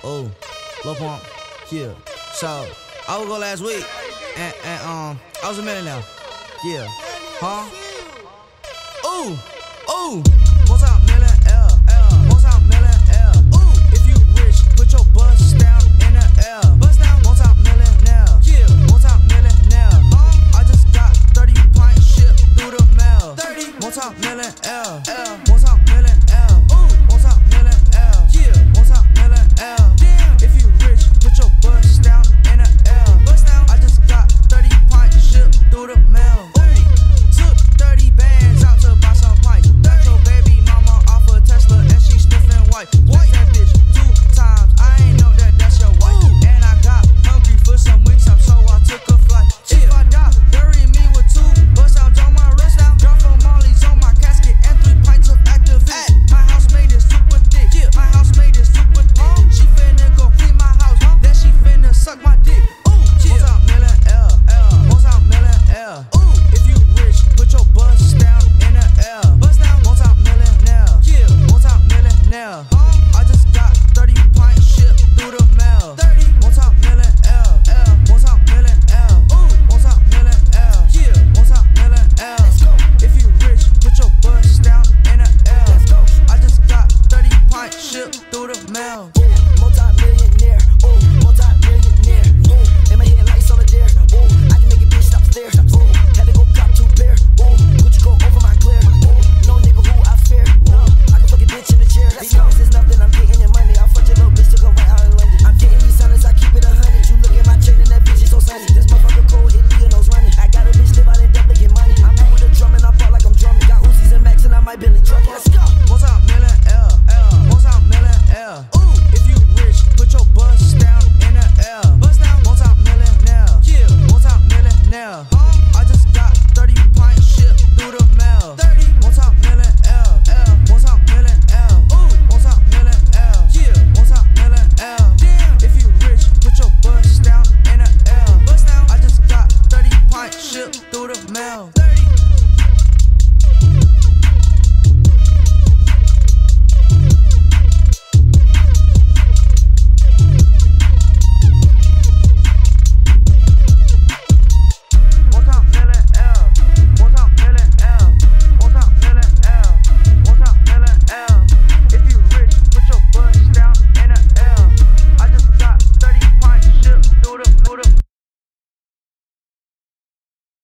Oh, Lil Pump, yeah. So, I was go last week, and I was a millionaire. Yeah. Huh? Ooh, ooh. Multi-millionaire, multi-millionaire. Ooh, if you rich, put your bust down in the air. Bust down, multi-millionaire. Yeah, multi-millionaire. I just got 30 pints shipped through the mail. 30, multi-millionaire, multi-millionaire. Ooh, multi-millionaire. Yeah, multi-millionaire. Damn, if you rich, put your bust down in the air. Bust down, I just got 30 pints shipped through the mail. Took 30 bands out to buy some pints. Got your baby mama off a Tesla and she sniffing white. That bitch 2 times, I ain't know that that's your wife. And I got hungry for some Wingstop, so I took a flight. If I die, bury me with 2 bust downs on my wrist. Drop some mollies on my casket and 3 pints of Activist. My housemaid is super thick. My housemaid is super thick. She finna go clean my house, then she finna suck my dick. Multi-millionaire, multi-millionaire. Ooh, if you rich, put your bust down in the air. Bust down, multi-millionaire. Yeah, multi-millionaire.